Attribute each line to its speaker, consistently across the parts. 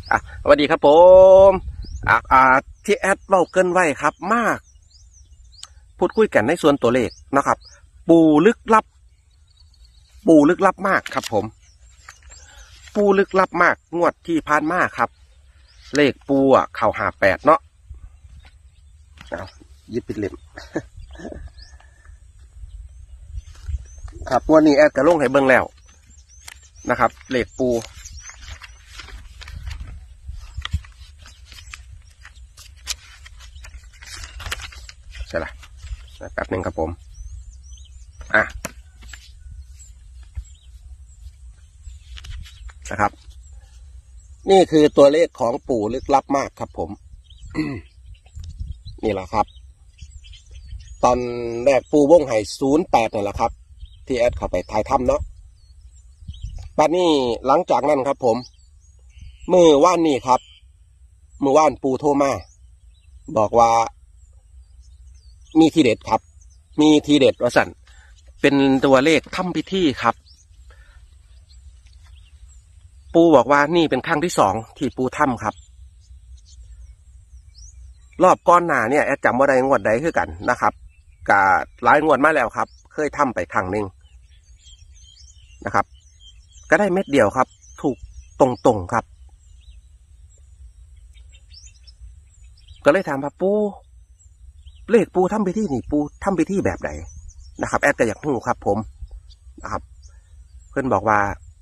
Speaker 1: สวัสดีครับผมที่แอดเว้าเกินไว้ครับมากพูดคุยกันในส่วนตัวเลขนะครับปูลึกลับมากครับผมปูลึกลับมากงวดที่ผ่านมาครับเลขปูเข่า58เนาะยิบปิดเล่ม ครับวันนี้แอดกระลงให้เบิ่งแล้วนะครับเลขปูใช่ละแป๊บหนึ่งครับผมนะครับนี่คือตัวเลขของปู่ลึกลับมากครับผม นี่แหละครับตอนแรกปูวงไห่08นี่แหละครับที่แอดเข้าไปถ่ายทำเนาะปัจจุบันนี้หลังจากนั้นครับผมมือว่านนี่ครับมือว่านปูโทรมาบอกว่ามีทีเด็ดครับมีทีเด็ดว่าสั่นเป็นตัวเลขทำพิธีครับปูบอกว่านี่เป็นครั้งที่2ที่ปูทำครับรอบก้อนหน้าเนี่ยแอดจำว่าใดงวดใดคือกันนะครับกะหลายงวดมาแล้วครับเคยทำไปครั้งหนึ่งนะครับก็ได้เม็ดเดียวครับถูกตรงๆครับก็เลยถามว่าปูเลขปูทำพิธีนี่ปูทำพิธีแบบไหนนะครับแอดก็อยากรู้ครับผมนะครับเพื่อนบอกว่า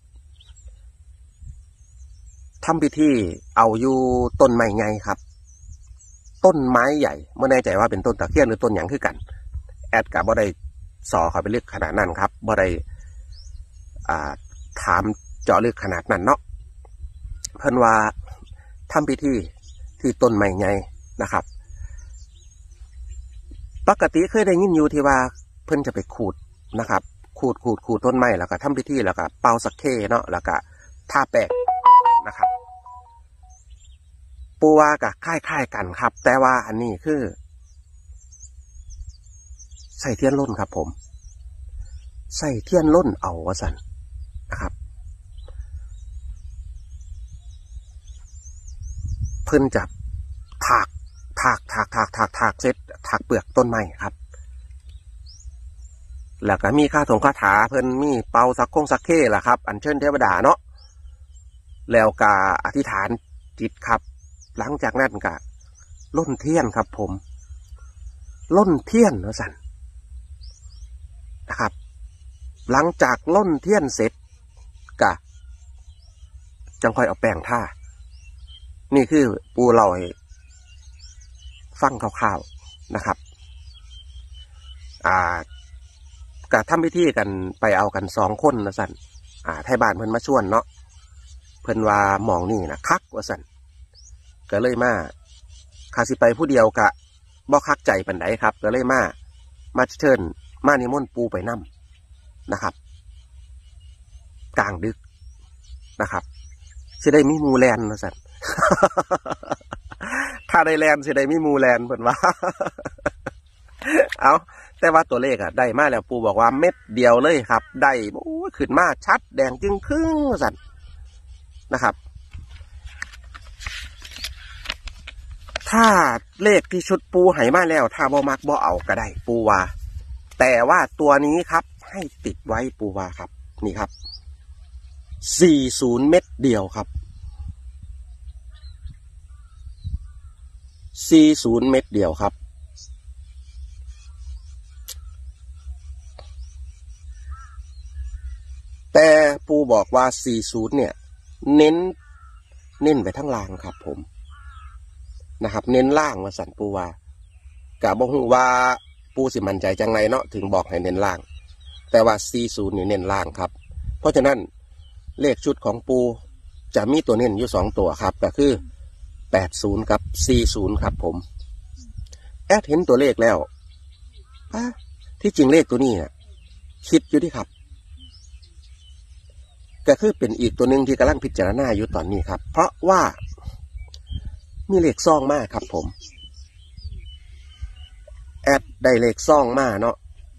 Speaker 1: ทำพิธีเอาอยู่ต้นไม้ใหญ่ครับต้นไม้ใหญ่ไม่แน่ใจว่าเป็นต้นตะเคียนหรือต้นหยังคือกันแอดกับบ่ได้สอเขาไปลึกขนาดนั้นครับบ่ได้ถามเจาะลึกขนาดนั้นเนาะเพื่อนว่าทำพิธีที่ต้นไม้ใหญ่นะครับปกติเคยได้ยินอยู่ที่ว่าเพิ่นจะไปขูดนะครับขูดต้นไม้แล้วก็ทำพิธีแล้วก็เป่าสักเข้เนาะแล้วก็ทาแป้งนะครับปูว่ากับคล้ายๆกันครับแต่ว่าอันนี้คือใส่เทียนล่นครับผมใส่เทียนล่นเอาวสันนะครับเพิ่นจับถากเสร็จถากเปลือกต้นไม้ครับแล้วก็มีคาถาเพิ่นมีเป่าสักเข้ล่ะครับอัญเชิญเทวดาเนาะแล้วก็อธิษฐานจิตครับหลังจากนั้นก็ล่นเทียนครับผมล่นเทียนวสันนะครับหลังจากล่นเทียนเสร็จก็จังค่อยเอาแป้งท่านี่คือปูเล่าให้ฟังคร่าวๆนะครับก็ทำพิธีกันไปเอากัน2 คนนะสันไทยบ้านเพิ่นมาชวนเนาะเพิ่นว่าหมองนี่นะคักว่าสันก็เลยมาคาสิไปผู้เดียวกะบ่คักใจปานใดครับก็เลยมาเชิญมานิมนต์ปูไปนำนะครับกลางดึกนะครับสิได้มีมูแลนนะสัน ถ้าได้แลนสิได้มีมูแลนเพิ่นว่า เอาแต่ว่าตัวเลขได้มาแล้วปูบอกว่าเม็ดเดียวเลยครับได้ขึ้นมาชัดแดงจึงครึ่งสันนะครับถ้าเลขที่ชุดปูให้มาแล้วถ้าบ่มักบ่เอาก็ได้ปูว่าแต่ว่าตัวนี้ครับให้ติดไว้ปูว่าครับนี่ครับ40เม็ดเดียวครับ40เม็ดเดียวครับแต่ปูบอกว่า40เนี่ยเน้นไปทั้งล่างครับผมนะครับเน้นล่างว่าสันปูว่ากะบอกว่าปูสิมั่นใจจังไรเนาะถึงบอกให้เน้นล่างแต่ว่า40นี่เน้นล่างครับเพราะฉะนั้นเลขชุดของปูจะมีตัวเน้นอยู่2ตัวครับก็คือ80กับ40ครับผมแอดเห็นตัวเลขแล้วที่จริงเลขตัวนี้เนี่ยคิดอยู่ที่ครับก็คือเป็นอีกตัวหนึ่งที่กำลังพิจารณาอยู่ตอนนี้ครับเพราะว่ามีเลขซ่องมากครับผมแอดได้เลขซ่องมากเนาะ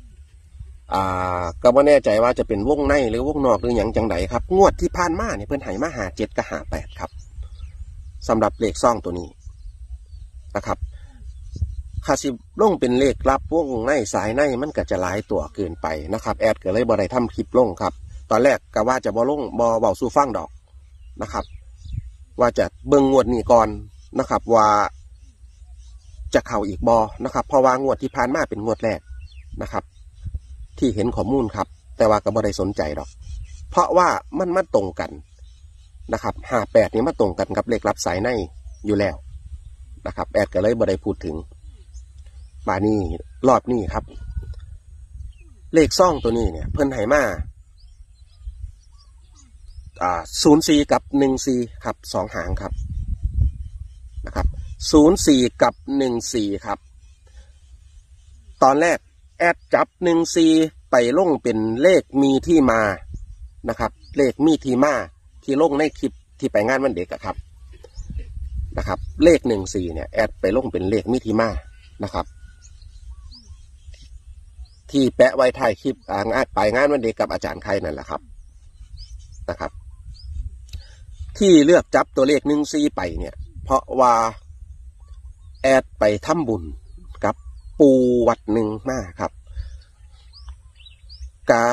Speaker 1: ก็ไม่แน่ใจว่าจะเป็นวงในหรือวงนอกหรืออย่างจังไหนครับงวดที่ผ่านมาเนี่ยเพิ่นให้มา57กับ58ครับสำหรับเลขซ่องตัวนี้นะครับคาสิลงเป็นเลขลับวงในสายในมันก็จะหลายตัวเกินไปนะครับแอดก็เลยบ่ได้ทำคลิปลงครับตอนแรกก็ว่าจะบ่ลงบ่เบาสู่ฟังดอกนะครับว่าจะเบิ่งงวดนี้ก่อนนะครับว่าจะเข้าอีกบ่นะครับเพราะว่างวดที่ผ่านมาเป็นงวดแรกนะครับที่เห็นข้อมูลครับแต่ว่าก็บ่ได้สนใจดอกเพราะว่ามันมาตรงกันนะครับ58นี่มาตรงกันกับเลขลับสายในอยู่แล้วนะครับแอดก็เลยบ่ได้พูดถึงบานี้รอบนี้ครับเลขซ่องตัวนี้เนี่ยเพิ่นให้มา04กับ14ครับ2หางครับนะครับ04กับ14ครับตอนแรกแอดจับ14ไปลงเป็นเลขมีที่มานะครับเลขมีที่มาที่ลงในคลิปที่ไปงานวันเด็กครับนะครับเลข14เนี่ยแอดไปลงเป็นเลขมีที่มานะครับที่แปะไว้ท้ายคลิปไปงานวันเด็กกับอาจารย์ไข่นั่นแหละครับนะครับที่เลือกจับตัวเลข14ไปเนี่ยเพราะว่าแอดไปทำบุญกับปูวัดหนึ่งมาครับกา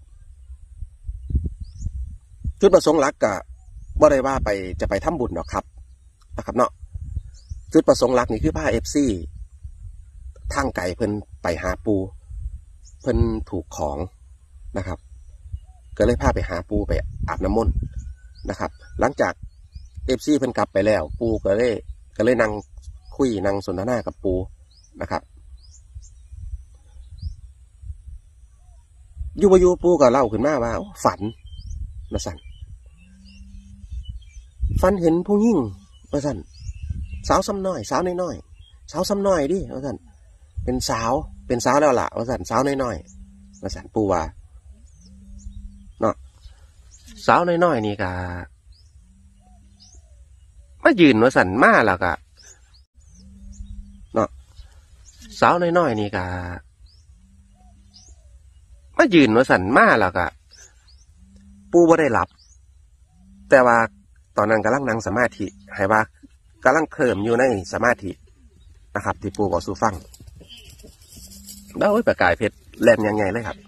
Speaker 1: จุดประสงค์หลักกะบ่ได้ว่าไปจะไปทำบุญหรอกครับนะครับเนาะจุดประสงค์หลักนี่คือพาFCทางไก่เพิ่นไปหาปูเพิ่นถูกของนะครับก็เลยพาไปหาปูไปอาบน้ำมนต์นะครับหลังจากFCเพิ่นกลับไปแล้วปูก็เลยนั่งคุยนั่งสนทนากับปูนะครับอยู่ปูก็เล่าขึ้นมาว่าฝันมาสั่นฝันเห็นผู้หญิงมาสั่นสาวซ้ำน้อยสาวน้อยสาวซ้ำน้อยดิมาสั่นเป็นสาวแล้วล่ะมาสั่นสาวน้อยมาสั่นปูว่าเนาะสาวน้อยนี่ก็มายืนมาสั่นมาแล้วก็เนาะสาวน้อยนี่ก็มายืนมาสั่นมาแล้วก็ปูบ่ได้หลับแต่ว่าตอนนั้นกำลังนั่งสมาธิให้ว่ากำลังเคลิ้มอยู่ในสมาธินะครับที่ปูบอกสู่ฟังแล้วประกายเพชรแล่นยังไงเลยครับ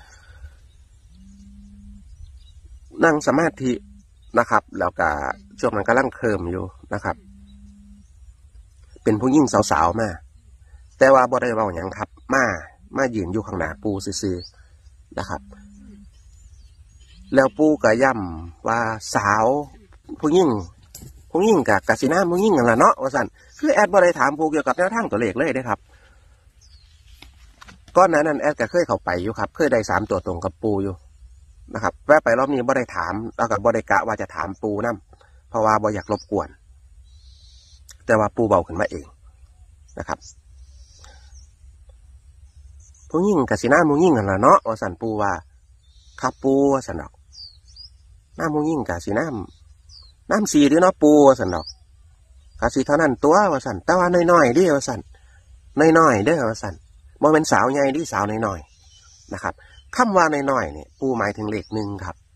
Speaker 1: นั่งสมาธินะครับแล้วก็ช่วงนั้นกำลังเคลิ้มอยู่นะครับเป็นผู้หญิงสาวๆมาแต่ว่าบ่ได้เว้าหยังครับมายืนอยู่ข้างหน้าปูซื่อๆนะครับแล้วปูก็ย้ำว่าสาวผู้หญิงกับกสินาผู้หญิงนั่นแหละเนาะว่าสั่นคือแอดบ่ได้ถามปูเกี่ยวกับแนวทางตัวเลขเลยได้ครับก้อนนั้นแอดก็เคยเข้าไปอยู่ครับเคยได้3ตัวตรงกับปูอยู่นะครับแวะไปรอบนี้บ่ได้ถามแล้วก็บ่ได้กะว่าจะถามปูนำเพราะว่าบ่อยากรบกวนแต่ว่าปูเบาขึ้นมาเองนะครับผู้หญิงกสินาผู้หญิงนั่นแหละเนาะว่าสั่นปูว่าครับปูว่าสั่นดอกน้ำผู้หญิงกสิน้ำสีด้วยเนาะปูว่าสั่นดอกกสิเท่านั้นตัวว่าสั่นแต่ว่าน้อยๆดิว่าสั่นน้อยๆเด้อว่าสั่นบ่เป็นสาวใหญ่ดิสาวน้อยๆนะครับคำว่าน้อยๆเนี่ยปูหมายถึงเลข1ครับ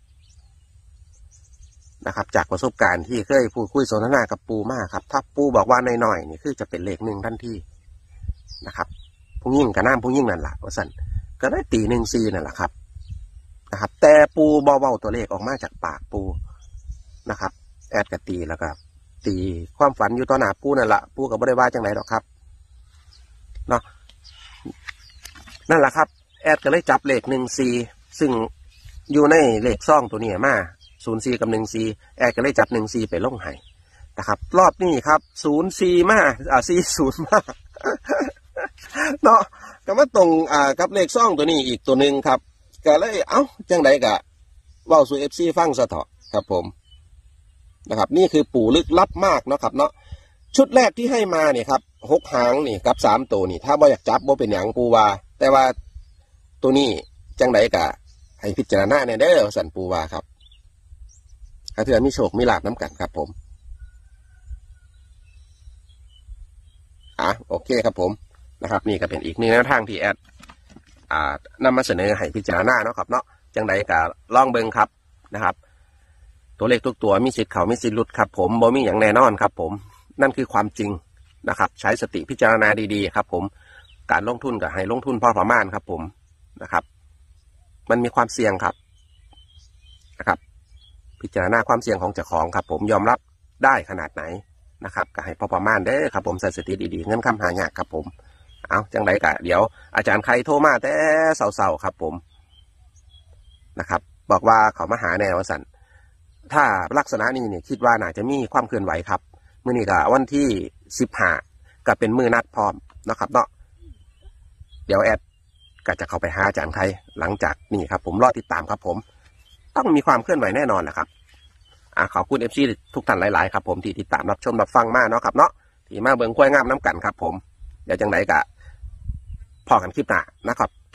Speaker 1: นะครับจากประสบการณ์ที่เคยพูดคุยสนทนากับปูมากครับถ้าปูบอกว่าน้อยๆนี่คือจะเป็นเลข1ทันทีนะครับผู้หญิงกับน้ำผู้หญิงนั่นแหละว่าสั่นก็ได้ตี14นั่นแหละครับนะครับแต่ปูเบาๆตัวเลขออกมาจากปากปูนะครับแอดกับตีแล้วก็ตีความฝันอยู่ต่อหน้าปูนั่นแหละปูกับบริวารจังไหนหรอกครับเนาะนั่นแหละครับแอดก็เลยจับเลข14ซึ่งอยู่ในเลขซ่องตัวนี้มา04กับ14แอดก็เลยจับ14ไปลงให้นะครับรอบนี้ครับ04มา40มาเนาะก็มาตรงกับเลขซ่องตัวนี้อีกตัวหนึ่งครับก็เลยจังไดกะเว้าสู่ FC ฟังซะเถาะครับผมนะครับนี่คือปู่ลึกลับมากเนาะครับเนาะชุดแรกที่ให้มาเนี่ยครับ6หางนี่กับ3ตัวนี่ถ้าบ่อยากจับบ่เป็นหยังปูว่าแต่ว่าตัวนี้จังไดกะให้พิจารณาแน่เด้อสั่นปูว่าครับถ้าเถื่อมีโชคมีลาภน้ำกันครับผมโอเคครับผมนะครับนี่ก็เป็นอีกหนึ่งแนวทางที่แอดนำมาเสนอให้พิจารณาเนาะครับเนาะจังไดก็ลองเบิ่งครับนะครับตัวเลขทุกตัวมีสิทธิ์เขามีสิทธิ์หลุดครับผมบ่มีอย่างแน่นอนครับผมนั่นคือความจริงนะครับใช้สติพิจารณาดีๆครับผมการลงทุนกับให้ลงทุนพอประมาณครับผมนะครับมันมีความเสี่ยงครับนะครับพิจารณาความเสี่ยงของเจ้าของครับผมยอมรับได้ขนาดไหนนะครับก็ให้พอประมาณเด้อครับผมใส่สติดีๆเงินคำหายากครับผมเอาจังไรกะเดี๋ยวอาจารย์ใครโทรมาแต่เศร้าๆครับผมนะครับบอกว่าเขามาหาแนวสันถ้าลักษณะนี้เนี่ยคิดว่าน่าจะมีความเคลื่อนไหวครับมื้อนี้ก็วันที่15ก็เป็นมื้อนัดพร้อมนะครับเนาะเดี๋ยวแอดก็จะเข้าไปหาอาจารย์ใครหลังจากนี้ครับผมรอติดตามครับผมต้องมีความเคลื่อนไหวแน่นอนนะครับขอบคุณ FC ทุกท่านหลายๆครับผมที่ติดตามรับชมรับฟังมาเนาะครับเนาะที่มาเบิ่งกล้วยงามน้ำกันครับผมเดี๋ยวจังไหนก็พอกันคลิปหน้านะครับ